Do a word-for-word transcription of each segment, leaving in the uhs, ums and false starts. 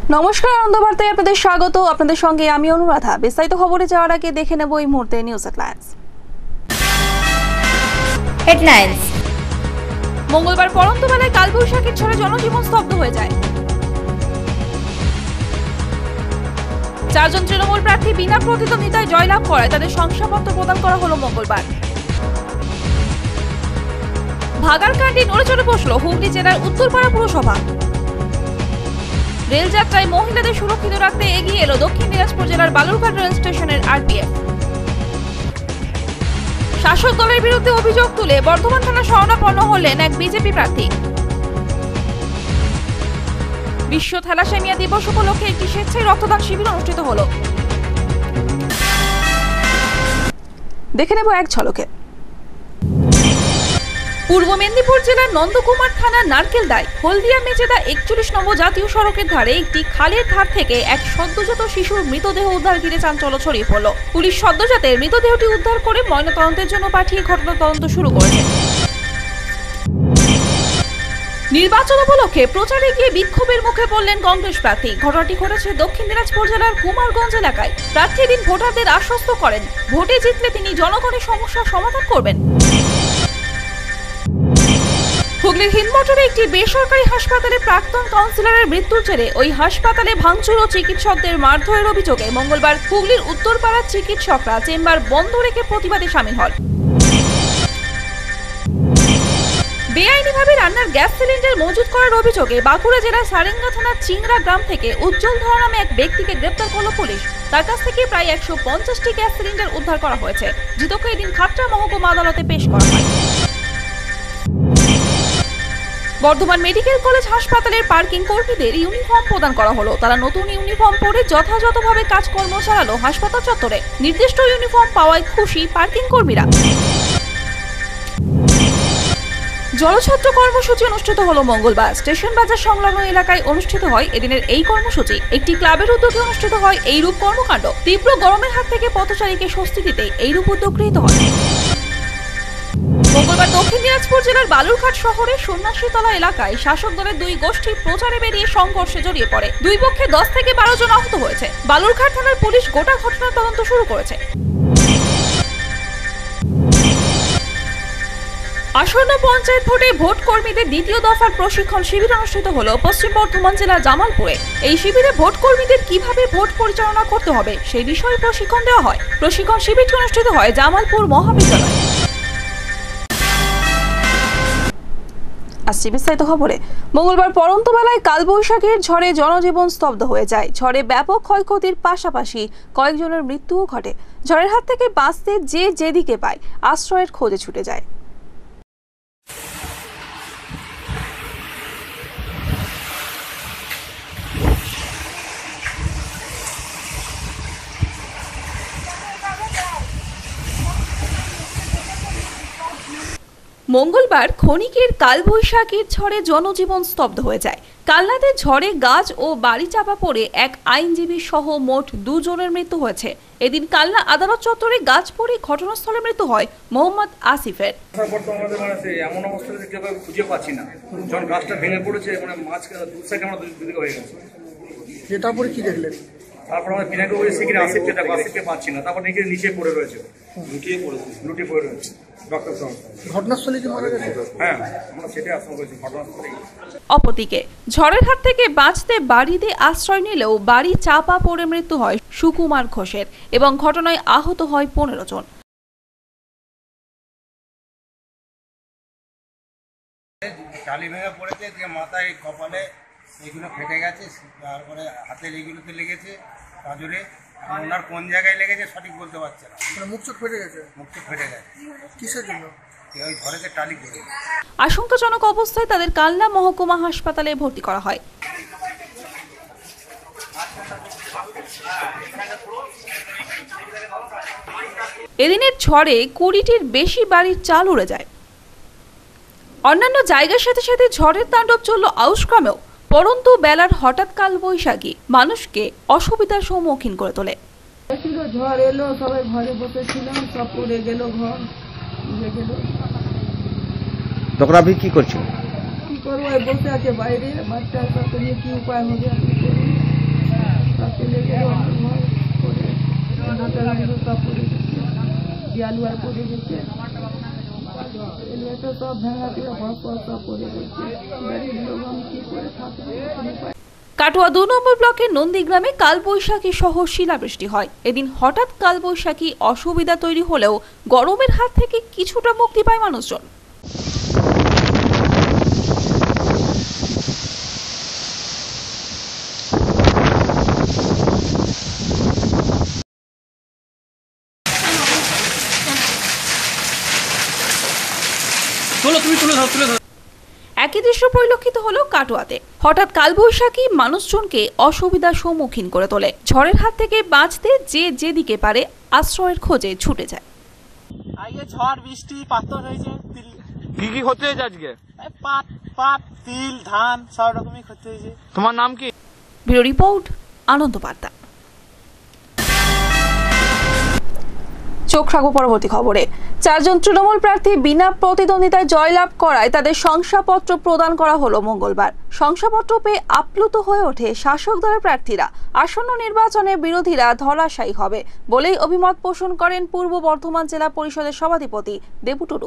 নমস্কার, আনন্দ বার্তায় আপনাদের স্বাগত। আপনাদের সঙ্গে আমি অনুরাধা। বিস্তারিত খবরে যাওয়ার আগে দেখে নেব এই মুহূর্তে নিউজ হেডলাইন্স। হেডলাইন্স। মঙ্গলবার পড়ন্ত বেলায় কালবৈশাখীর ঝড়ে জনজীবন স্তব্ধ হয়ে যায়। চারজন তৃণমূল প্রার্থী বিনা প্রতিদ্বন্দ্বিতায় জয়লাভ করায় তাদের শংসাপত্র প্রদান করা হলো মঙ্গলবার। ভাগার কাণ্ডে নড়েচড়ে বসল হুগলি জেলার উত্তরপাড়া পুরসভা। রেলযাত্রায় মহিলাদের সুরক্ষিত রাখতে এগিয়ে এলো দক্ষিণ দিনাজপুর জেলার বালুরঘাট রেল স্টেশনের আরপিএফ। শাসক দলের বিরুদ্ধে অভিযোগ তুলে বর্ধমান থানা শরণাপন্ন হলেন এক বিজেপি প্রার্থী। বিশ্ব থ্যালাসেমিয়া দিবস উপলক্ষে একটি স্বেচ্ছায় রক্তদান শিবির অনুষ্ঠিত হলো। দেখে নেব এক ঝলকে। পূর্ব মেদিনীপুর জেলার নন্দকুমার থানার নারকেলদায় হলদিয়া মেচেদা একচল্লিশ নম্বর জাতীয় সড়কের ধারে একটি খালের ধার থেকে এক সদ্যজাত শিশুর মৃতদেহ উদ্ধার ঘিরে চাঞ্চল্য ছড়িয়ে পড়ল। পুলিশ সদ্যজাতের মৃতদেহটি উদ্ধার করে ময়নাতদন্তের জন্য পাঠিয়ে ঘটনা তদন্ত শুরু করেছে। নির্বাচন উপলক্ষে প্রচারে গিয়ে বিক্ষোভের মুখে পড়লেন কংগ্রেস প্রার্থী। ঘটনাটি ঘটেছে দক্ষিণ দিনাজপুর জেলার কুমারগঞ্জ এলাকায়। প্রার্থী দিন ভোটারদের আশ্বস্ত করেন ভোটে জিতলে তিনি জনগণের সমস্যার সমাধান করবেন। হুগলির হিন্দমোটরে একটি বেসরকারি হাসপাতালে প্রাক্তন কাউন্সিলরের মৃত্যুর জেরে ওই হাসপাতালে ভাঙচুর ও চিকিৎসকদের মারধরের অভিযোগে মঙ্গলবার হুগলির উত্তরপাড়ার চিকিৎসকরা চেম্বার বন্ধ রেখে প্রতিবাদে সামিল হন। বেআইনিভাবে রান্নার গ্যাস সিলিন্ডার মজুত করার অভিযোগে বাঁকুড়া জেলার সারেঙ্গা থানার চিংড়া গ্রাম থেকে উজ্জ্বল ধর নামে এক ব্যক্তিকে গ্রেপ্তার করল পুলিশ। তার কাছ থেকে প্রায় একশো পঞ্চাশটি গ্যাস সিলিন্ডার উদ্ধার করা হয়েছে। ধৃতকে এদিন খাট্টা মহকুমা আদালতে পেশ করা হয়। বর্ধমান মেডিকেল কলেজ হাসপাতালের পার্কিং কর্মীদের ইউনিফর্ম প্রদান করা হলো। তারা নতুন ইউনিফর্ম পরে যথাযথভাবে কাজকর্ম চালালো হাসপাতাল চত্বরে। নির্দিষ্ট ইউনিফর্ম পাওয়ায় খুশি পার্কিং কর্মীরা। জলছত্র কর্মসূচি অনুষ্ঠিত হলো মঙ্গলবার। স্টেশন বাজার সংলগ্ন এলাকায় অনুষ্ঠিত হয় এদিনের এই কর্মসূচি। একটি ক্লাবের উদ্যোগে অনুষ্ঠিত হয় এইরূপ কর্মকাণ্ড। তীব্র গরমের হাত থেকে পথচারীকে স্বস্তি দিতে এইরূপ উদ্যোগ গৃহীত হয়। মঙ্গলবার দক্ষিণ দিনাজপুর জেলার বালুরঘাট শহরের সন্ন্যাসীতলা এলাকায় শাসক দলের দুই গোষ্ঠী প্রচারে বেরিয়ে সংঘর্ষে জড়িয়ে পড়ে। দুই পক্ষে দশ থেকে বারো জন আহত হয়েছে। বালুরঘাট থানার পুলিশ গোটা ঘটনার তদন্ত শুরু করেছে। আসন্ন পঞ্চায়েত ভোটে ভোট কর্মীদের দ্বিতীয় দফার প্রশিক্ষণ শিবির অনুষ্ঠিত হলো পশ্চিম বর্ধমান জেলার জামালপুরে। এই শিবিরে ভোট কর্মীদের কিভাবে ভোট পরিচালনা করতে হবে সেই বিষয়ে প্রশিক্ষণ দেওয়া হয়। প্রশিক্ষণ শিবিরটি অনুষ্ঠিত হয় জামালপুর মহাবিদ্যালয়ে। আসছে বিস্তারিত খবরে। মঙ্গলবার পড়ন্ত বেলায় কালবৈশাখীর ঝড়ে জনজীবন স্তব্ধ হয়ে যায়। ঝড়ে ব্যাপক ক্ষয়ক্ষতির পাশাপাশি কয়েকজনের মৃত্যুও ঘটে। ঝড়ের হাত থেকে বাঁচতে যে যেদিকে পায় আশ্রয়ের খোঁজে ছুটে যায়। মঙ্গলবার ক্ষণিকের কালবৈশাখীর ঝড়ে জনজীবন স্তব্ধ হয়ে যায়। কালনাতে ঝড়ে গাছ ও বাড়ি চাপা পড়ে এক আইনজীবী সহ মোট দুজনের মৃত্যু হয়েছে। এদিন কালনা আদালত চত্বরে গাছ পড়ে ঘটনাস্থলে মৃত্যু হয় মোহাম্মদ আসিফের। এমন অবস্থা খুঁজে পাচ্ছি না, যখন গাছটা ভেঙে পড়েছে মানে মাছ দু সাইডে আমরা দুদিকে হয়ে গেছে। তারপরে কি দেখলেন? তারপর আমরা বিনাকে বলেছি কি আসিফকে দেখো, আসিফকে পাচ্ছি না। তারপর নাকি নিচে পড়ে রয়েছে, লুটিয়ে পড়েছে লুটিয়ে পড়ে রয়েছে ঘটনাস্থলে কি মারা গেছে? হ্যাঁ, আমরা সেটাই আশঙ্কা করেছি ঘটনাস্থলে। অপরদিকে ঝড়ের হাত থেকে বাঁচতে বাড়িতে আশ্রয় নিলেও বাড়ি চাপা পড়ে মৃত্যু হয় সুকুমার ঘোষের এবং ঘটনায় আহত হয় পনেরো জন। টালি ভেঙে পড়েছে, মাথায় কপালে এইগুলো ফেটে গেছে, তারপরে হাতের এইগুলোতে লেগেছে, পাঁজরে। ওনার কোন জায়গায় লেগেছে সঠিক বলতে পারছে না। মুখ চোখ ফেটে গেছে? মুখ চোখ ফেটে গেছে। কিসের জন্য? ওই ঘরেতে টালি করে। আশঙ্কাজনক অবস্থায় তাদের কালনা মহকুমা হাসপাতালে ভর্তি করা হয়। এদিনের ঝড়ে কুড়িটির বেশি বাড়ির চাল উড়ে যায়। অন্যান্য জায়গার সাথে সাথে ঝড়ের তাণ্ডব চলল আউশগ্রামেও। পরন্তু বেলার হঠাৎ কালবৈশাখী মানুষকে অসুবিধার সম্মুখীন করে তোলে। ঝড় এলো, সবাই ঘরে বসেছিলাম, সব পড়ে গেল, ঘর উড়ে গেল। তখন আপনি কি করছেন? কি করবো, বসে আছে বাইরে, বাচ্চা নিয়ে কি উপায় হবে? লেগে আমার ঘর পড়ে হাতের আঙুল সব পড়ে গেছে, দেয়ালুয়া পড়ে গেছে, এলবেটা সব ভাঙা দিয়ে ঘর পর সব পড়ে গেছে। বাড়ির লোক আমি কি করে থাকবো কোনো উপায়। কাটোয়া দু নম্বর ব্লকের নন্দীগ্রামে কালবৈশাখী সহ শিলাবৃষ্টি হয়। এদিন হঠাৎ কালবৈশাখী অসুবিধা তৈরি হলেও গরমের হাত থেকে কিছুটা মুক্তি পায় মানুষজন। একই দৃশ্য পরিলক্ষিত হলো কাটোয়াতে। হঠাৎ কালবৈশাখী মানুষজনকে অসুবিধার সম্মুখীন করে তোলে। ঝড়ের হাত থেকে বাঁচতে যে যেদিকে পারে আশ্রয়ের খোঁজে ছুটে যায়। আজকে ঝড় বৃষ্টি পাথর হয়েছে, কি কি ক্ষতি হয়েছে আজকে? পাট পাট তিল ধান সব রকমই ক্ষতি হয়েছে। তোমার নাম কি? ব্যুরো রিপোর্ট, আনন্দ বার্তা। চোখ রাখবো পরবর্তী খবরে। চারজন তৃণমূল প্রার্থী বিনা প্রতিদ্বন্দ্বিতায় জয়লাভ করায় তাদের শংসাপত্র প্রদান করা হলো মঙ্গলবার। শংসাপত্র পেয়ে আপ্লুত হয়ে ওঠে শাসক দলের প্রার্থীরা। আসন্ন নির্বাচনে বিরোধীরা ধরাশায়ী হবে বলেই অভিমত পোষণ করেন পূর্ব বর্ধমান জেলা পরিষদের সভাধিপতি দেবু টুডু।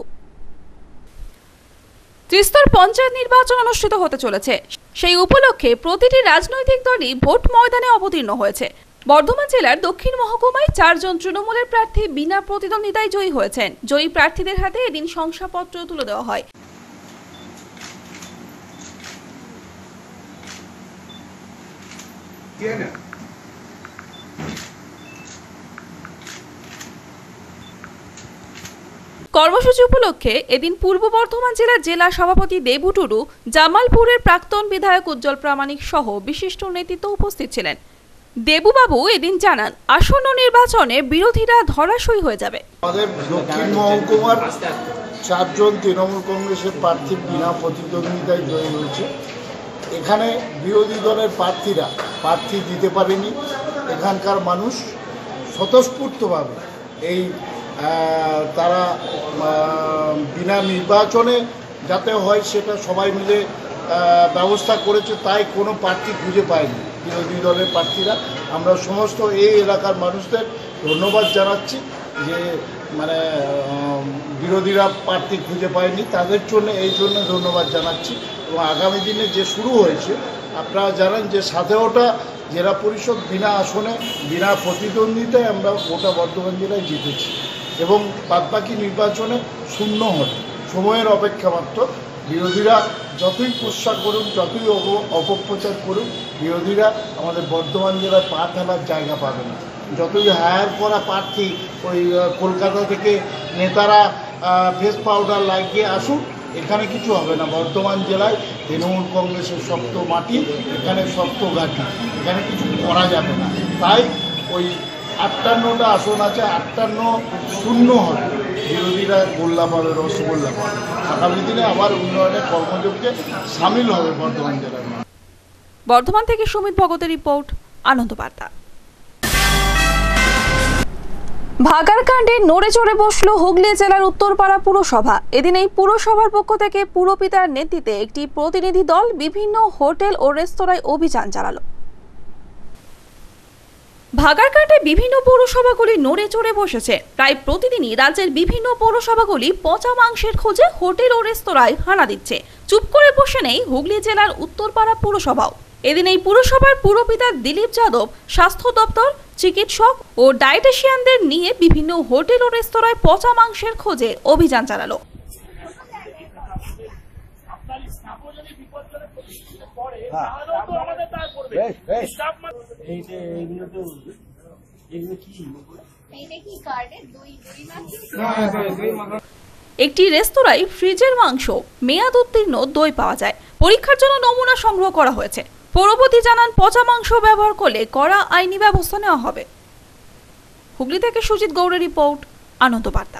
ত্রিস্তর পঞ্চায়েত নির্বাচন অনুষ্ঠিত হতে চলেছে। সেই উপলক্ষে প্রতিটি রাজনৈতিক দলই ভোট ময়দানে অবতীর্ণ হয়েছে। বর্ধমান জেলার দক্ষিণ মহকুমায় চারজন তৃণমূলের প্রার্থী বিনা প্রতিদ্বন্দ্বিতায় জয়ী হয়েছেন। জয়ী প্রার্থীদের হাতে এদিন শংসাপত্র তুলে দেওয়া হয়। কর্মসূচি উপলক্ষে এদিন পূর্ব বর্ধমান জেলার জেলা সভাপতি দেবু টুডু, জামালপুরের প্রাক্তন বিধায়ক উজ্জ্বল প্রামাণিক সহ বিশিষ্ট নেতৃত্ব উপস্থিত ছিলেন। দেবুবাবু এদিন জানান, আসন্ন নির্বাচনে বিরোধীরা ধরাশয়ী হয়ে যাবে। আমাদের দক্ষিণ মহকুমার চারজন তৃণমূল কংগ্রেসের প্রার্থী বিনা প্রতিদ্বন্দ্বিতায় জয়ী হয়েছে। এখানে বিরোধী দলের প্রার্থীরা প্রার্থী দিতে পারেনি। এখানকার মানুষ স্বতঃস্ফূর্তভাবে এই তারা বিনা নির্বাচনে যাতে হয় সেটা সবাই মিলে ব্যবস্থা করেছে, তাই কোনো প্রার্থী খুঁজে পায়নি বিরোধী দলের প্রার্থীরা। আমরা সমস্ত এই এলাকার মানুষদের ধন্যবাদ জানাচ্ছি যে মানে বিরোধীরা প্রার্থী খুঁজে পায়নি, তাদের জন্য এই জন্য ধন্যবাদ জানাচ্ছি। এবং আগামী দিনে যে শুরু হয়েছে, আপনারা জানেন যে সতেরোটা জেলা পরিষদ বিনা আসনে বিনা প্রতিদ্বন্দ্বিতায় আমরা গোটা বর্ধমান জেলায় জিতেছি এবং বাদবাকি নির্বাচনে শূন্য হবে। সময়ের অপেক্ষা মাত্র। বিরোধীরা যতই কুৎসা করুন, যতই অপপ্রচার করুন, বিরোধীরা আমাদের বর্ধমান জেলায় পা ফেলার জায়গা পাবে না। যতই হায়ার করা প্রার্থী ওই কলকাতা থেকে নেতারা ফেস পাউডার লাগিয়ে আসুন, এখানে কিছু হবে না। বর্ধমান জেলায় তৃণমূল কংগ্রেসের শক্ত মাটি, এখানে শক্ত ঘাঁটি, এখানে কিছু করা যাবে না। তাই ওই আটান্নটা আসন আছে, আটান্ন শূন্য হবে। বিরোধীরা গোল্লা পাবে, রসগোল্লা পাবে। আগামী দিনে আবার উন্নয়নের কর্মযজ্ঞে সামিল হবে বর্ধমান জেলার। বর্ধমান থেকে সুমিত ভগতের রিপোর্ট, আনন্দ বার্তা। ভাগার কাণ্ডে নড়ে চড়ে বসল হুগলি জেলার উত্তরপাড়া পুরসভা। এদিন এই পুরসভার পক্ষ থেকে পুরপিতার নেতৃত্বে একটি প্রতিনিধি দল বিভিন্ন হোটেল ও রেস্তোরাঁয় অভিযান চালালো। ভাগার কাণ্ডে বিভিন্ন পৌরসভাগুলি নড়ে চড়ে বসেছে। প্রায় প্রতিদিনই রাজ্যের বিভিন্ন পৌরসভাগুলি পচা মাংসের খোঁজে হোটেল ও রেস্তোরাঁয় হানা দিচ্ছে। চুপ করে বসে নেই হুগলি জেলার উত্তরপাড়া পুরসভাও। এদিন এই পুরসভার পুরপিতা দিলীপ যাদব স্বাস্থ্য দপ্তর, চিকিৎসক ও ডায়েটিশিয়ানদের নিয়ে বিভিন্ন হোটেল ও রেস্তোরাঁয় পচা মাংসের খোঁজে অভিযান চালালো। একটি রেস্তোরাঁয় ফ্রিজের মাংস, মেয়াদ উত্তীর্ণ দই পাওয়া যায়। পরীক্ষার জন্য নমুনা সংগ্রহ করা হয়েছে। পৌরপতি জানান, পচা মাংস ব্যবহার করলে কড়া আইনি ব্যবস্থা নেওয়া হবে। হুগলি থেকে সুজিত গৌড়ের রিপোর্ট, আনন্দ বার্তা।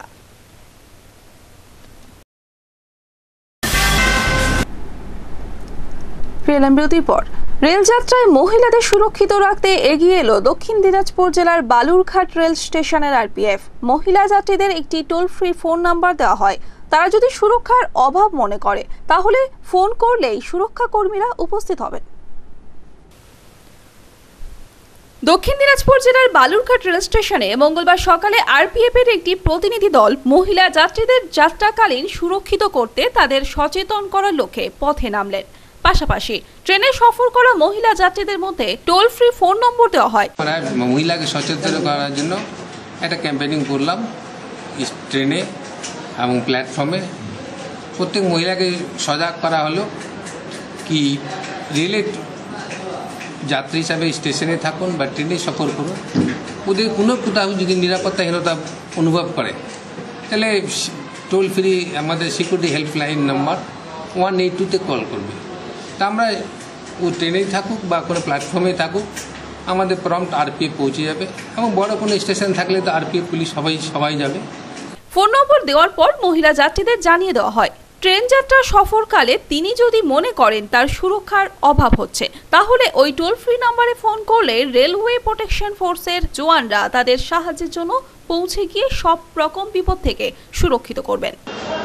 ফিরলাম বিরতির পর। রেলযাত্রায় মহিলাদের সুরক্ষিত রাখতে এগিয়ে এলো দক্ষিণ দিনাজপুর জেলার বালুরঘাট রেল স্টেশনের আরপিএফ। মহিলা যাত্রীদের একটি টোল ফ্রি ফোন নাম্বার দেওয়া হয়। তারা যদি সুরক্ষার অভাব মনে করে তাহলে ফোন করলেই সুরক্ষা কর্মীরা উপস্থিত হবেন। দক্ষিণ দিনাজপুর জেলার বালুরঘাট রেল স্টেশনে মঙ্গলবার সকালে আরপিএফ এর একটি প্রতিনিধি দল মহিলা যাত্রীদের যাত্রাকালীন সুরক্ষিত করতে তাদের সচেতন করার লক্ষ্যে পথে নামলেন। পাশাপাশি ট্রেনে সফর করা মহিলা যাত্রীদের মধ্যে টোল ফ্রি ফোন নম্বর দেওয়া হয়। মহিলাকে সচেতন করার জন্য একটা ক্যাম্পেইনিং করলাম ট্রেনে এবং প্ল্যাটফর্মে। প্রত্যেক মহিলাকে সজাগ করা হলো কি রেলের যাত্রী হিসাবে স্টেশনে থাকুন বা ট্রেনে সফর করুন, ওদের কোনো কোথাও যদি নিরাপত্তাহীনতা অনুভব করে তাহলে টোল ফ্রি আমাদের security helpline number one eight টুতে কল করবে। তা আমরা ও ট্রেনেই থাকুক বা কোনো প্ল্যাটফর্মে থাকুক আমাদের প্রম্পট আরপিএফ পৌঁছে যাবে, এবং বড় কোনো স্টেশন থাকলে তো আরপিএফ পুলিশ সবাই সবাই যাবে। ফোন নম্বর দেওয়ার পর মহিলা যাত্রীদের জানিয়ে দেওয়া হয় ট্রেন যাত্রা সফরকালে তিনি যদি মনে করেন তার সুরক্ষার অভাব হচ্ছে তাহলে ওই টোল ফ্রি নম্বরে ফোন করলে রেলওয়ে প্রোটেকশন ফোর্সের জওয়ানরা তাদের সাহায্যের জন্য পৌঁছে গিয়ে সব রকম বিপদ থেকে সুরক্ষিত করবেন।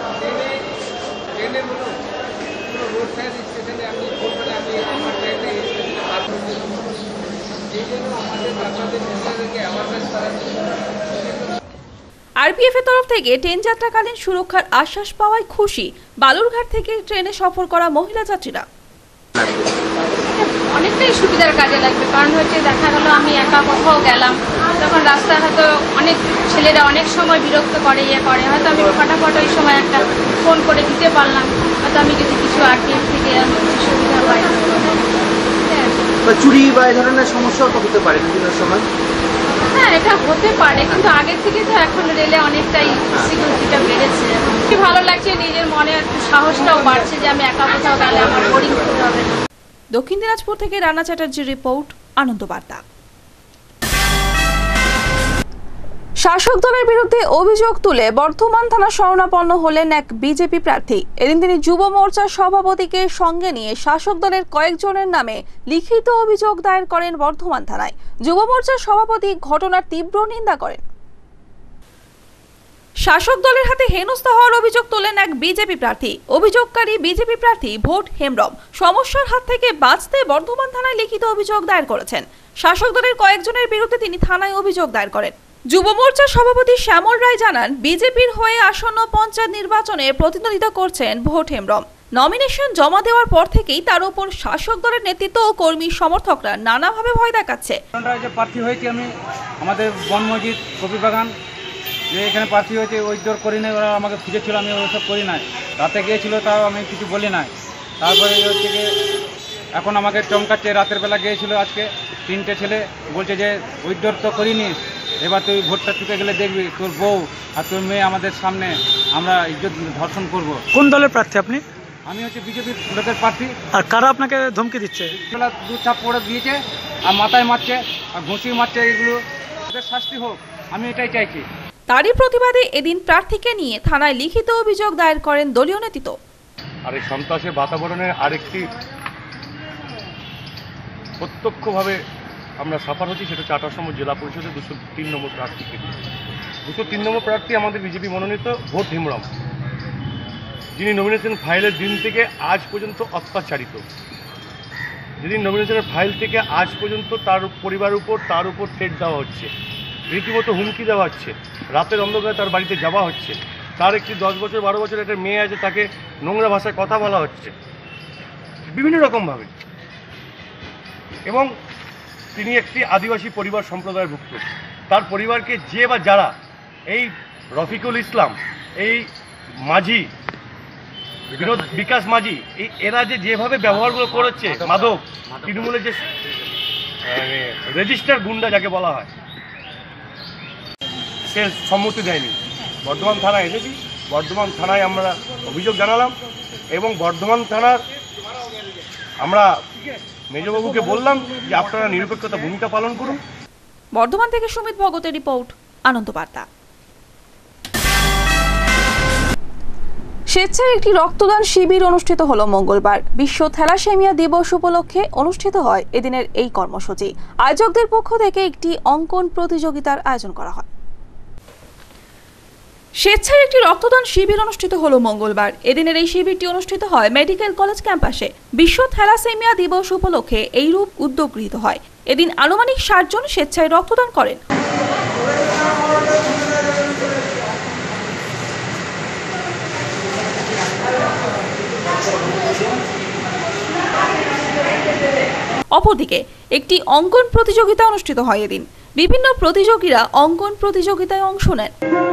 আরপিএফ এর তরফ থেকে ট্রেন যাত্রাকালীন সুরক্ষার আশ্বাস পাওয়ায় খুশি বালুরঘাট থেকে ট্রেনে সফর করা মহিলা যাত্রীরা। অনেকটাই সুবিধার কাজে লাগবে, কারণ হচ্ছে দেখা গেল আমি একা কোথাও গেলাম, তখন রাস্তায় হয়তো অনেক ছেলেরা অনেক সময় বিরক্ত করে ইয়ে করে, হয়তো আমি ফটাফট ওই সময় একটা ফোন করে দিতে পারলাম, হয়তো আমি যদি কিছু আরপিএফ থেকে কিছু সুবিধা পাই। চুরি বা এই ধরনের সমস্যাও তো হতে পারে বিভিন্ন সময়। হ্যাঁ, এটা হতে পারে, কিন্তু আগের থেকে তো এখন রেলে অনেকটাই সিকিউরিটিটা বেড়েছে। কি ভালো লাগছে, নিজের মনে একটু সাহসটাও বাড়ছে যে আমি একা কোথাও গেলে আমার বোরিং হতে হবে না। দক্ষিণ দিনাজপুর থেকে রানা চ্যাটার্জির রিপোর্ট, আনন্দ বার্তা। শাসক দলের বিরুদ্ধে অভিযোগ তুলে বর্ধমান থানা শরণাপন্ন হলেন এক বিজেপি প্রার্থী। এদিন তিনি যুব মোর্চার সভাপতিকে সঙ্গে নিয়ে শাসক দলের কয়েকজনের নামে লিখিত অভিযোগ দায়ের করেন বর্ধমান থানায়। যুব মোর্চার সভাপতি ঘটনার তীব্র নিন্দা করেন। শাসক দলের হাতে হেনস্থা হওয়ার অভিযোগ তোলেন এক বিজেপি প্রার্থী। অভিযোগকারী বিজেপি প্রার্থী ভোট হেমব্রম সমস্যার হাত থেকে বাঁচতে বর্ধমান থানায় লিখিত অভিযোগ দায়ের করেছেন। শাসক দলের কয়েকজনের বিরুদ্ধে তিনি থানায় অভিযোগ দায়ের করেন। যুব মোর্চার সভাপতি শ্যামল রায় জানান, বিজেপির হয়ে আসন্ন পঞ্চায়েত নির্বাচনে প্রতিদ্বন্দ্বিতা করছেন ভোট হেমব্রম। নমিনেশন জমা দেওয়ার পর থেকেই তার উপর শাসক দলের নেতৃত্ব ও কর্মী সমর্থকরা নানাভাবে ভয় দেখাচ্ছে। যে প্রার্থী হয়েছে আমি আমাদের বন মসজিদ কপি বাগান যে এখানে প্রার্থী হয়েছে ওই দর করি নাই, ওরা আমাকে খুঁজেছিল, আমি ওইসব করি নাই। রাতে গিয়েছিল তাও আমি কিছু বলি নাই। তারপরে হচ্ছে যে এখন আমাকে চমকাচ্ছে, রাতের বেলা গিয়েছিল আজকে তিনটে ছেলে বলছে যে ওই দর তো করিনি, এবার তুই ভোটটা চুকে গেলে দেখবি তোর বউ আর তোর মেয়ে আমাদের সামনে আমরা ইজ্জত ধর্ষণ করব। কোন দলের প্রার্থী আপনি? আমি হচ্ছে বিজেপির লোকের প্রার্থী। আর কারা আপনাকে ধমকি দিচ্ছে? দু চাপ পড়ে দিয়েছে আর মাথায় মারছে আর ঘুষি মারছে, এগুলো ওদের শাস্তি হোক, আমি এটাই চাইছি। তারই প্রতিবাদে এদিন প্রার্থীকে নিয়ে থানায় লিখিত অভিযোগ দায়ের করেন দলীয় নেতৃত্ব। আর এই সন্ত্রাসের বাতাবরণের আরেকটি প্রত্যক্ষভাবে আমরা সাফার হচ্ছি, সেটা হচ্ছে আঠাশতম জেলা পরিষদের দুশো তিন নম্বর প্রার্থীকে। দুশো তিন নম্বর প্রার্থী আমাদের বিজেপি মনোনীত ভোট হেমব্রম, যিনি নমিনেশন ফাইলের দিন থেকে আজ পর্যন্ত অত্যাচারিত। যেদিন নমিনেশনের ফাইল থেকে আজ পর্যন্ত তার পরিবারের উপর তার উপর থ্রেট দেওয়া হচ্ছে, রীতিমতো হুমকি দেওয়া হচ্ছে, রাতের অন্ধকারে তার বাড়িতে যাওয়া হচ্ছে। তার একটি দশ বছর বারো বছর একটা মেয়ে আছে, তাকে নোংরা ভাষায় কথা বলা হচ্ছে বিভিন্ন রকমভাবে। এবং তিনি একটি আদিবাসী পরিবার সম্প্রদায়ভুক্ত, তার পরিবারকে যে বা যারা এই রফিকুল ইসলাম, এই মাঝি বিনোদ বিকাশ মাঝি, এই এরা যে যেভাবে ব্যবহারগুলো করেছে, মাদক তৃণমূলের যে রেজিস্টার গুন্ডা যাকে বলা হয়, সে সম্মতি দেয়নি। বর্ধমান থানায় এসেছি, বর্ধমান থানায় আমরা অভিযোগ জানালাম এবং বর্ধমান থানার আমরা মেজবাবুকে বললাম যে আপনারা নিরপেক্ষতা ভূমিকা পালন করুন। বর্ধমান থেকে সুমিত ভগতের রিপোর্ট, আনন্দ বার্তা। স্বেচ্ছায় একটি রক্তদান শিবির অনুষ্ঠিত হলো মঙ্গলবার। বিশ্ব থ্যালাসেমিয়া দিবস উপলক্ষে অনুষ্ঠিত হয় এদিনের এই কর্মসূচি। আয়োজকদের পক্ষ থেকে একটি অঙ্কন প্রতিযোগিতার আয়োজন করা হয়। স্বেচ্ছায় একটি রক্তদান শিবির অনুষ্ঠিত হলো মঙ্গলবার। এদিনের এই শিবিরটি অনুষ্ঠিত হয় মেডিকেল কলেজ ক্যাম্পাসে। বিশ্ব থ্যালাসেমিয়া দিবস উপলক্ষে এইরূপ উদ্যোগ গৃহীত হয়। এদিন আনুমানিক ষাট জন স্বেচ্ছায় রক্তদান করেন। অপরদিকে একটি অঙ্কন প্রতিযোগিতা অনুষ্ঠিত হয় এদিন। বিভিন্ন প্রতিযোগীরা অঙ্কন প্রতিযোগিতায় অংশ নেন।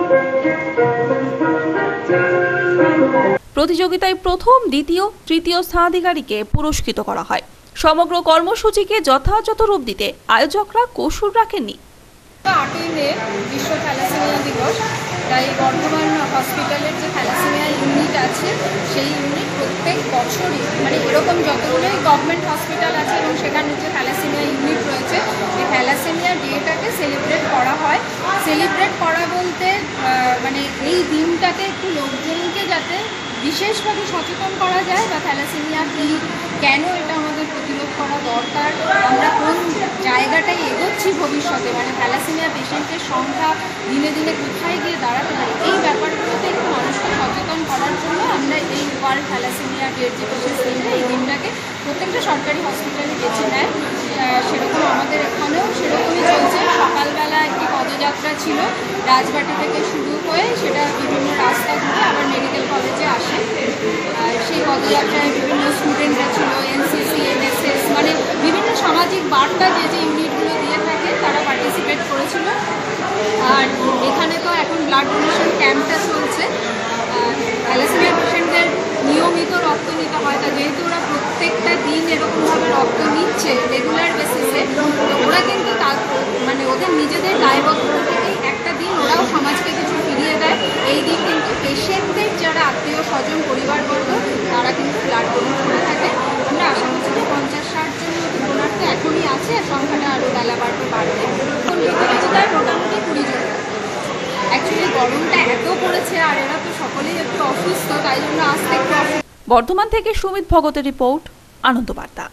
প্রতিযোগিতায় প্রথম, দ্বিতীয়, তৃতীয় স্থানাধিকারীকে পুরস্কৃত করা হয়। সমগ্র কর্মসূচিকে যথাযথ রূপ দিতে আয়োজকরা কসুর রাখেননি। আটই মে বিশ্ব থ্যালাসেমিয়া দিবস, তাই বর্ধমান হসপিটালের যে থ্যালাসেমিয়া ইউনিট আছে সেই ইউনিট প্রত্যেক বছরই মানে এরকম যতগুলোই গভর্নমেন্ট হসপিটাল আছে এবং সেখানে যে থ্যালাসেমিয়া ইউনিট রয়েছে এই থ্যালাসেমিয়া ডেটাকে সেলিব্রেট করা হয়। সেলিব্রেট করা বলতে মানে এই দিনটাকে একটু লোকজনকে যাতে বিশেষভাবে সচেতন করা যায় বা থ্যালাসেমিয়া কী, কেন এটা আমাদের প্রতিরোধ করা দরকার, আমরা কোন জায়গাটায় এগোচ্ছি ভবিষ্যতে, মানে থ্যালাসেমিয়া পেশেন্টের সংখ্যা দিনে দিনে কোথায় গিয়ে দাঁড়াতে পারে, এই ব্যাপারগুলোতে একটু মানুষকে সচেতন করার জন্য আমরা এই ওয়ার্ল্ড থ্যালাসেমিয়া ডের যে বিশেষ দিনটা এই দিনটাকে প্রত্যেকটা সরকারি হসপিটালে বেছে নেয়। সেরকম আমাদের এখানেও সেরকমই চলছে। সকালবেলা একটি পদযাত্রা ছিল রাজবাটি থেকে শুরু হয়ে সেটা বিভিন্ন রাস্তা ঘুরে আবার মেডিকেল কলেজে আসে। সেই পদযাত্রায় বিভিন্ন স্টুডেন্টরা ছিল, এনসিসি, এনএসএস, মানে বিভিন্ন সামাজিক বার্তা যে যে ইউনিটগুলো দিয়ে থাকে তারা পার্টিসিপেট করেছিল। আর এখানে তো এখন ব্লাড ডোনেশন ক্যাম্পটা চলছে। থ্যালাসেমিয়া পেশেন্টদের নিয়মিত রক্ত নিতে হয়, তা যেহেতু ওরা প্রত্যেকটা দিন এরকমভাবে রক্ত নিচ্ছে রেগুলার বেসিসে, ওরা কিন্তু তার মানে ওদের নিজেদের দায়বদ্ধতা থেকেই একটা দিন ওরাও সমাজকে কিছু ফিরিয়ে দেয়। এই দিন কিন্তু পেশেন্টদের যারা আত্মীয় স্বজন পরিবারবর্গ তারা কিন্তু ব্লাড ডোনেট করে থাকে। আমরা আশা করছি যে পঞ্চাশ ষাট জন ডোনার তো এখনই আছে, আর সংখ্যাটা আরও বেলা বাড়তে পারবে। প্রতিযোগিতায় মোটামুটি কুড়ি জন। অ্যাকচুয়ালি গরমটা এত পড়েছে আর এরা তো সকলেই একটু অসুস্থ, তাই জন্য আসতে একটু। বর্ধমান থেকে সুমিত ভগতের রিপোর্ট, আনন্দ বার্তা।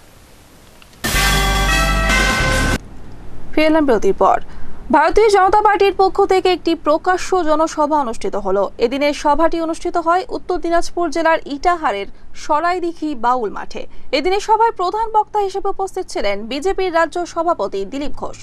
ফিরলাম বিরতির পর। ভারতীয় জনতা পার্টির পক্ষ থেকে একটি প্রকাশ্য জনসভা অনুষ্ঠিত হলো। এদিনের সভাটি অনুষ্ঠিত হয় উত্তর দিনাজপুর জেলার ইটাহারের সরাইদিঘি বাউল মাঠে। এদিনের সভায় প্রধান বক্তা হিসেবে উপস্থিত ছিলেন বিজেপির রাজ্য সভাপতি দিলীপ ঘোষ।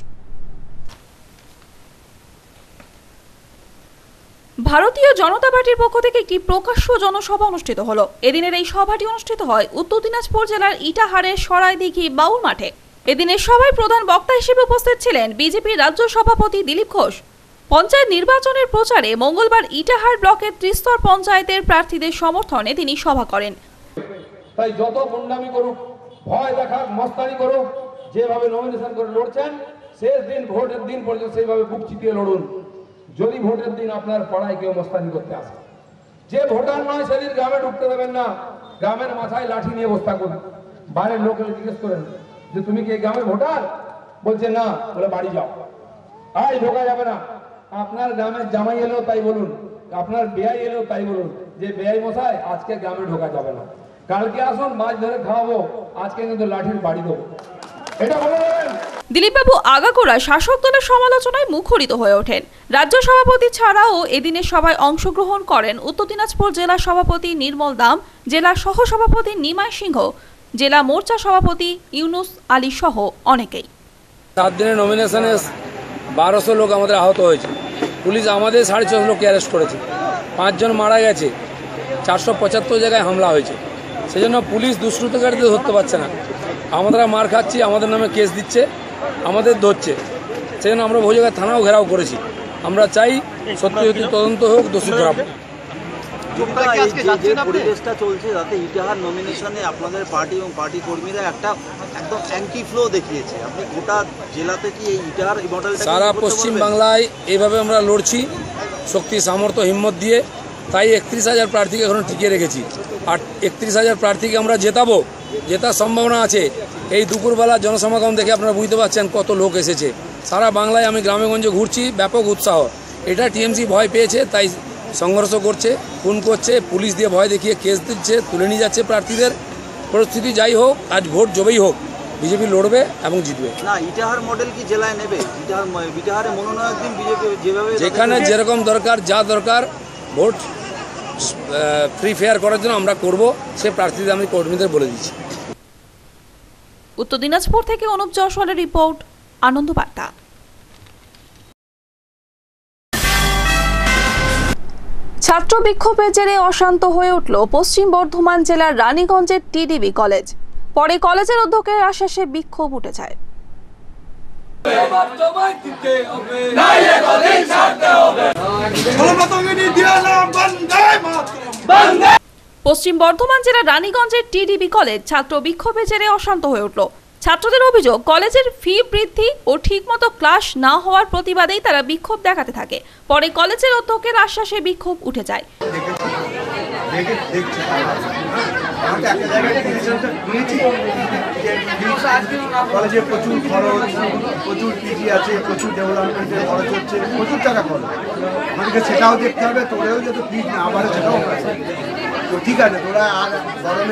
ভারতীয় জনতা পার্টির পক্ষ থেকে একটি প্রকাশ্য জনসভা অনুষ্ঠিত হলো। এদিনের এই সভাটি অনুষ্ঠিত হয় উত্তর দিনাজপুর জেলার ইটাহারের সরাইদিঘি বাউল মাঠে। এদিনের সভায় প্রধান বক্তা হিসেবে উপস্থিত ছিলেন বিজেপির রাজ্য সভাপতি দিলীপ ঘোষ। পঞ্চায়েত নির্বাচনের প্রচারে মঙ্গলবার ইটাহার ব্লকের ত্রিস্তর পঞ্চায়েতের প্রার্থীদের সমর্থনে তিনি সভা করেন। তাই যত গুন্ডামি করুক, ভয় দেখাক, মস্তানি করুক, যেভাবে নমিনেশন করে লড়ছেন শেষ দিন ভোটের দিন পর্যন্ত সেইভাবে বুক চিতিয়ে লড়ুন। যদি ভোটের দিন আপনার পাড়ায় কেউ মস্তানি করতে আসে, যে ভোটার নয় সেদিন গ্রামে ঢুকতে দেবেন না। গ্রামের মাথায় লাঠি নিয়ে বস্তা করুন। বাইরের লোকের জিজ্ঞেস করেন যে তুমি কি এই গ্রামের ভোটার, বলছে না, বলে বাড়ি যাও, আজ ঢোকা যাবে না। আপনার গ্রামের জামাই এলেও তাই বলুন, আপনার বেয়াই এলেও তাই বলুন যে বেয়াই মশাই আজকে গ্রামে ঢোকা যাবে না, কালকে আসুন মাছ ধরে খাওয়াবো, আজকে কিন্তু লাঠির বাড়ি দেবো, এটা বলে দেবেন। দিলীপবাবু আগাগোড়া শাসক দলের সমালোচনায় মুখরিত হয়ে ওঠেন। রাজ্য সভাপতি ছাড়াও এদিনের সভায় অংশগ্রহণ করেন উত্তর দিনাজপুর জেলা সভাপতি নির্মল দাম, জেলা সহ সভাপতি নিমাই সিংহ, জেলা মোর্চা সভাপতি ইউনুস আলী সহ অনেকেই। সাত দিনের নমিনেশনে বারোশো লোক আমাদের আহত হয়েছে। পুলিশ আমাদের সাড়ে ছশো লোককে অ্যারেস্ট করেছে, পাঁচজন মারা গেছে, চারশো পঁচাত্তর জায়গায় হামলা হয়েছে। সেজন্য পুলিশ দুষ্কৃতকারীদের ধরতে পারছে না। আমরা মার খাচ্ছি, আমাদের নামে কেস দিচ্ছে, আমাদের ধরছে। সেজন্য আমরা ভোজগাঁ থানাও ঘেরাও করেছি। আমরা চাই সত্যি সত্যি তদন্ত হোক, দোষী ধরা হোক। যে পরিবেশটা চলছে তাতে ইটাহার নমিনেশনে আপনাদের পার্টি এবং পার্টি কর্মীরা একটা একদম অ্যান্টি ফ্লো দেখিয়েছে। আপনি গোটা জেলাতে কি এই ইটাহার মডেলটা সারা পশ্চিম বাংলায় এইভাবে আমরা লড়ছি শক্তি, সামর্থ্য, হিম্মত দিয়ে। তাই একত্রিশ হাজার প্রার্থীকে এখন টিকিয়ে রেখেছি। আর একত্রিশ হাজার প্রার্থীকে আমরা জেতাবো, জেতার সম্ভাবনা আছে। এই দুপুরবেলা জনসমাগম দেখে আপনারা বুঝতে পারছেন কত লোক এসেছে। সারা বাংলায় আমি গ্রামেগঞ্জে ঘুরছি, ব্যাপক উৎসাহ। এটা টিএমসি ভয় পেয়েছে, তাই সংঘর্ষ করছে, খুন করছে, পুলিশ দিয়ে ভয় দেখিয়ে কেস দিচ্ছে, তুলে নিয়ে যাচ্ছে প্রার্থীদের। পরিস্থিতি যাই হোক, আজ ভোট জবেই হোক, বিজেপি লড়বে এবং জিতবে। না, ইটাহার মডেল কি জেলায় নেবে? ইটাহার ইটাহারে মনোনয়ন দিন বিজেপি যেভাবে যেখানে যেরকম দরকার, যা দরকার ভোট ফ্রি ফেয়ার করার জন্য আমরা করব, সে প্রার্থীদের আমি কর্মীদের বলে দিচ্ছি। উত্তর দিনাজপুর থেকে অনুপ জয়সওয়ালের রিপোর্ট, আনন্দ বার্তা। ছাত্র বিক্ষোভের জেরে অশান্ত হয়ে উঠল পশ্চিম বর্ধমান জেলার রানীগঞ্জের টিডিবি কলেজ। পরে কলেজের অধ্যক্ষের আশ্বাসে বিক্ষোভ উঠে যায়। পশ্চিম বর্ধমান জেলার রানীগঞ্জের টিডিবি কলেজ ছাত্র বিক্ষোভের জেরে অশান্ত হয়ে উঠল। ছাত্রদের অভিযোগ, কলেজের ফি বৃদ্ধি ও ঠিকমতো ক্লাস না হওয়ার প্রতিবাদেই তারা বিক্ষোভ দেখাতে থাকে। পরে কলেজের অধ্যক্ষের আশ্বাসে বিক্ষোভ উঠে যায়। কলেজে প্রচুর খরচ, প্রচুর পিজি আছে, প্রচুর ডেভেলপমেন্টের খরচ হচ্ছে, প্রচুর টাকা খরচ। আমাদেরকে সেটাও দেখতে হবে, তোরাও যাতে ফিজ না বাড়ে সেটাও তো ঠিক আছে। তোরা আর গরমে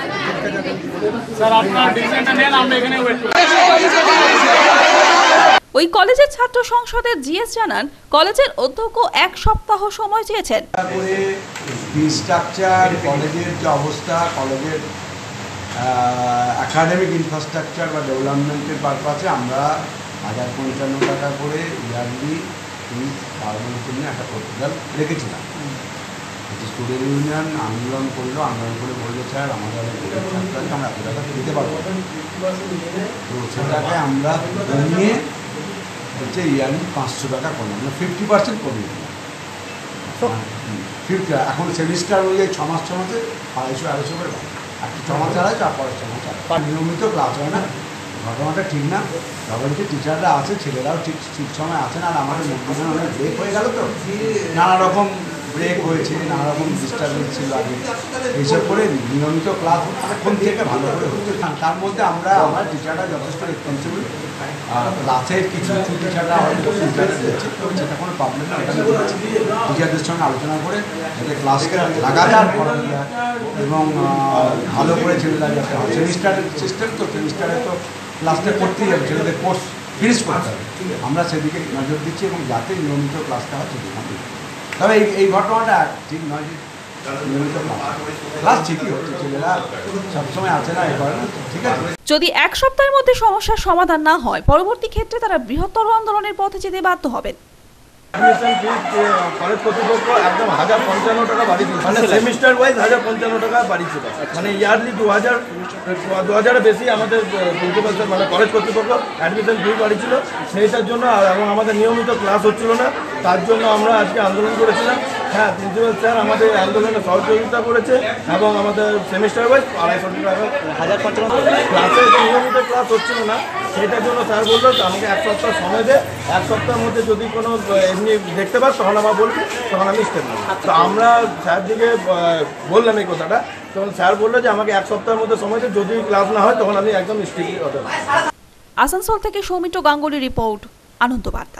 ওই কলেজের ছাত্র সংসদের জিএস জানান, কলেজের অধ্যক্ষ এক সপ্তাহ সময় চেয়েছেন। স্ট্রাকচার, কলেজের যে অবস্থা, কলেজের একাডেমিক ইনফ্রাস্ট্রাকচার বা ডেভেলপমেন্টের পারপাসে আমরা হাজার পঞ্চান্ন টাকা করে ইয়ারলি ফিজ বাড়ানোর জন্য একটা প্রপোজাল রেখেছিলাম। স্টুডেন্ট ইউনিয়ন আন্দোলন করলো, আন্দোলন করে বললো স্যার আমাদের ছাত্রকে আমরা এত টাকা দিতে পারবো, তো সেটাকে আমরা কমিয়ে হচ্ছে ইয়ারলি পাঁচশো টাকা করলাম, মানে ফিফটি পার্সেন্ট কমিয়ে দিলাম। ফিফটি এখন সেমিস্টার অনুযায়ী ছ মাস ছ মাসে আড়াইশো আড়াইশো করে একটা ছ মাস আড়াইশো আর পরের ছ মাস আড়াইশো। নিয়মিত ক্লাস হয় না, ঘটনাটা ঠিক না। তখন যে টিচাররা আছে ছেলেরাও ঠিক ঠিক সময় আসে না, আর আমাদের মধ্যে অনেক ব্রেক হয়ে গেল, তো নানা রকম ব্রেক হয়েছে, নানা রকম ডিস্টার্বেন্স ছিল আগে, এইসব করে নিয়মিত ক্লাস অনেকক্ষণ থেকে ভালো করে হচ্ছে। তার মধ্যে আমরা আমার টিচাররা যথেষ্ট রেসপন্সিবল, ক্লাসের কিছু কিছু টিচাররা হয়তো টিচাররা দিচ্ছে, তো সেটা কোনো প্রবলেম না। টিচারদের সঙ্গে আলোচনা করে যাতে ক্লাসকে লাগাতার পড়ানো যায় এবং ভালো করে ছেলেরা যাতে হয়। সেমিস্টারের সিস্টেম তো, সেমিস্টারে তো ক্লাসটা করতেই হবে, ছেলেদের কোর্স ফিনিশ করতে হবে। আমরা সেদিকে নজর দিচ্ছি এবং যাতে নিয়মিত ক্লাসটা হয় সেদিকে। তবে এই এই ঘটনাটা ঠিক নয় যে নিয়মিত ক্লাস ঠিকই হচ্ছে, ছেলেরা সবসময় আছে না, এই করে না, ঠিক আছে। যদি এক সপ্তাহের মধ্যে সমস্যার সমাধান না হয়, পরবর্তী ক্ষেত্রে তারা বৃহত্তর আন্দোলনের পথে যেতে বাধ্য হবেন। কলেজ কর্তৃপক্ষ একদম হাজার পঞ্চান্ন টাকা বাড়িয়েছিল, মানে সেমিস্টার ওয়াইজ হাজার পঞ্চান্ন টাকা বাড়িয়েছিল, মানে ইয়ারলি দু হাজার দু হাজারের বেশি আমাদের প্রিন্সিপাল স্যার মানে কলেজ কর্তৃপক্ষ অ্যাডমিশন ফি বাড়িয়েছিল। সেইটার জন্য এবং আমাদের নিয়মিত ক্লাস হচ্ছিল না, তার জন্য আমরা আজকে আন্দোলন করেছিলাম। হ্যাঁ, প্রিন্সিপাল স্যার আমাদের আন্দোলনে সহযোগিতা করেছে এবং আমাদের সেমিস্টার ওয়াইজ আড়াইশো টাকা হাজার পঞ্চান্ন ক্লাসে নিয়মিত ক্লাস হচ্ছিল না, সেটার জন্য স্যার বললো আমাকে এক সপ্তাহ সময় দে, এক সপ্তাহের মধ্যে যদি কোনো এমনি দেখতে পাস তখন আমার বলবি, তখন আমি স্টেপ নেব। তো আমরা স্যার দিকে বললাম এই কথাটা, তখন স্যার বললো যে আমাকে এক সপ্তাহের মধ্যে সময় দে, যদি ক্লাস না হয় তখন আমি একদম স্ট্রিক্টলি অর্ডার। আসানসোল থেকে সৌমিত্র গাঙ্গুলি রিপোর্ট, আনন্দ বার্তা।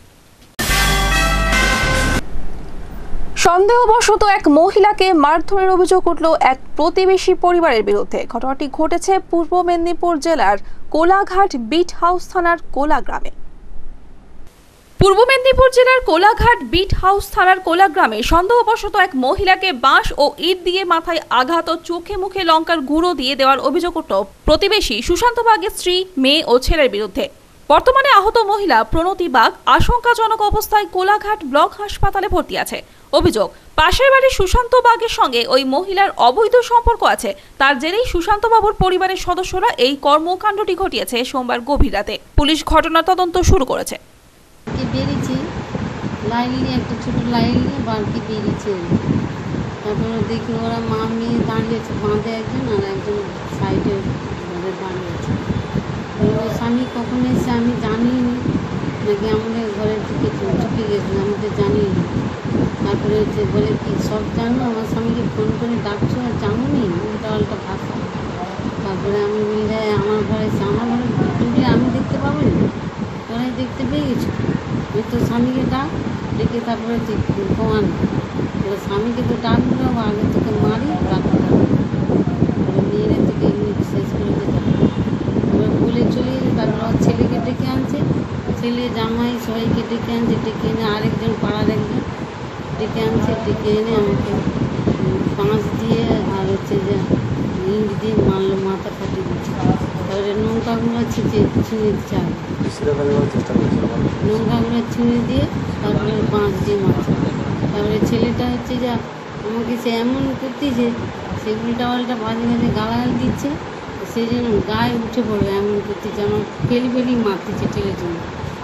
সন্দেহবশত এক মহিলাকে মারধরের অভিযোগ উঠল এক প্রতিবেশী পরিবারের বিরুদ্ধে। ঘটনাটি ঘটেছে পূর্ব মেদিনীপুর জেলার কোলাঘাট বিট হাউস থানার কোলা গ্রামে। পূর্ব মেদিনীপুর জেলার কোলাঘাট বিট হাউস থানার কোলা গ্রামে সন্দেহবশত এক মহিলাকে বাঁশ ও ইট দিয়ে মাথায় আঘাত ও চোখে মুখে লঙ্কার গুঁড়ো দিয়ে দেওয়ার অভিযোগ উঠল প্রতিবেশী সুশান্ত বাগের স্ত্রী, মেয়ে ও ছেলের বিরুদ্ধে। বর্তমানে আহত মহিলা প্রণতি বাগ আশঙ্কাজনক অবস্থায় কোলাঘাট ব্লক হাসপাতালে ভর্তি আছে। অভিযোগ, পাশের বাড়ির সুশান্ত বাগের সঙ্গে ওই মহিলার অবৈধ সম্পর্ক আছে। তার জেরেই সুশান্ত বাবুর পরিবারের সদস্যরা এই কর্মকাণ্ডটি ঘটিয়েছে সোমবার গভীর রাতে। পুলিশ ঘটনা তদন্ত শুরু করেছে। বেরিয়েছি লাইন নিয়ে, একটা ছোটো লাইন নিয়ে বাড়িতে বেরিয়েছে। তারপরে দেখি ওরা মা মেয়ে দাঁড়িয়েছে, বাঁধে একজন আর একজন সাইডে দাঁড়িয়েছে। ওর স্বামী কখন এসে আমি জানিনি, নাকি আমাদের ঘরে ঢুকে ঢুকে গেছিল, আমাদের জানিনি। তারপরে হচ্ছে বলে কি সব জানো, আমার স্বামীকে ফোন করে ডাকছো আর জানো নি, উল্টা পাল্টা ভাষা। তারপরে আমি বলি যে আমার ঘরে এসে আমার ঘরে ঢুকলে আমি দেখতে পাবো না, ওরাই দেখতে পেয়ে গেছো। ওই তো স্বামীকে ডাক, ডেকে তারপরে হচ্ছে কমান ওরা স্বামীকে তো ডাকলো, আগে তোকে মারি, তারপরে মেয়েরা থেকে এমনি শেষ করে দিতে ওরা বলে চলে গেছে। তারপর ওর ছেলেকে ডেকে আনছে, ছেলে জামাই সবাইকে ডেকে আনছে, ডেকে এনে আরেকজন পাড়ার একজন ডেকে আনছে, ডেকে এনে আমাকে বাঁশ দিয়ে আর হচ্ছে যে ইট দিয়ে মারলো, মাথা ফাটিয়ে দিচ্ছে। তারপরে নৌকাগুলো ছিঁচে ছিঁড়ে দিচ্ছে। নোংরাগুলো ছুঁড়ে দিয়ে তারপরে বাঁশ দিয়ে মারছে। তারপরে ছেলেটা হচ্ছে যে আমাকে সে এমন করতেছে, সে উল্টাপাল্টা বাজে বাজে গালাগাল দিচ্ছে, সেই জন্য গায়ে উঠে পড়বে এমন করতেছে, আমার ফেলি ফেলি মারতেছে ঠেলে জন্য।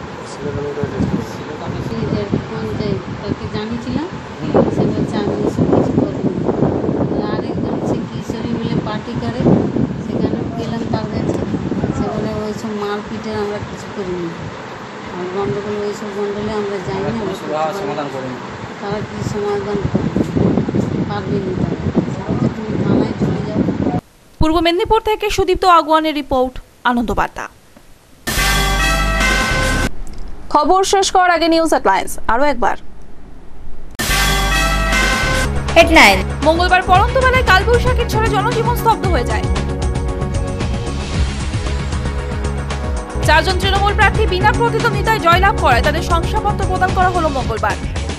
পঞ্চায়েত তাকে জানিয়েছিলাম, সে বলছে আমি এসব কিছু করিনি। আরেকজন সে কিশোরী বলে পার্টি করে, সেখানেও গেলাম তার কাছে, সে বলে ওইসব মারপিটের আমরা কিছু করিনি, আর গণ্ডগোল ওইসব গণ্ডগোলে আমরা যাইনি, আমরা সমাধান করিনি। তারা কি সমাধান পারবেনি, তারা তুমি থানায় চলে যাও। পূর্ব মেদিনীপুর থেকে সুদীপ্ত আগুয়ানের রিপোর্ট, আনন্দ বার্তা। খবর শেষ করার আগে নিউজ হেডলাইন্স আরো একবার। হেডলাইন, মঙ্গলবার পড়ন্ত বেলায় কালবৈশাখীর ঝড়ে জনজীবন স্তব্ধ হয়ে যায়। চারজন তৃণমূল প্রার্থী বিনা প্রতিদ্বন্দ্বিতায় জয়লাভ করায় তাদের শংসাপত্র প্রদান করা হলো মঙ্গলবার।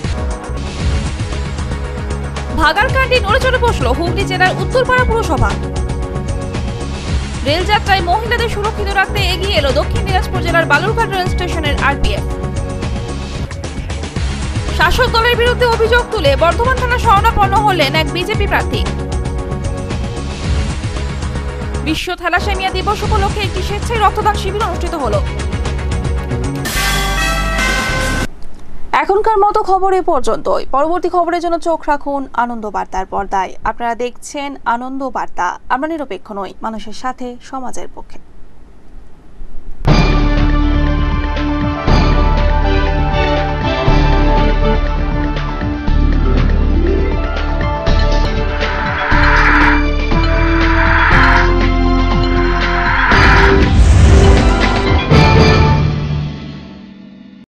ভাগার কাণ্ডে নড়ে চড়ে বসল হুগলি জেলার উত্তরপাড়া পুরসভা। রেলযাত্রায় মহিলাদের সুরক্ষিত রাখতে এগিয়ে এলো দক্ষিণ দিনাজপুর জেলার বালুরঘাট রেল স্টেশনের আরপিএফ। শাসক দলের বিরুদ্ধে অভিযোগ তুলে বর্ধমান থানা শরণাপন্ন হলেন এক বিজেপি প্রার্থী। বিশ্ব থ্যালাসেমিয়া দিবস উপলক্ষে একটি স্বেচ্ছায় রক্তদান শিবির অনুষ্ঠিত হলো। এখনকার মতো খবর এ পর্যন্তই। পরবর্তী খবরের জন্য চোখ রাখুন আনন্দ বার্তার পর্দায়। আপনারা দেখছেন আনন্দ বার্তা। আমরা নিরপেক্ষ নই, মানুষের সাথে, সমাজের পক্ষে।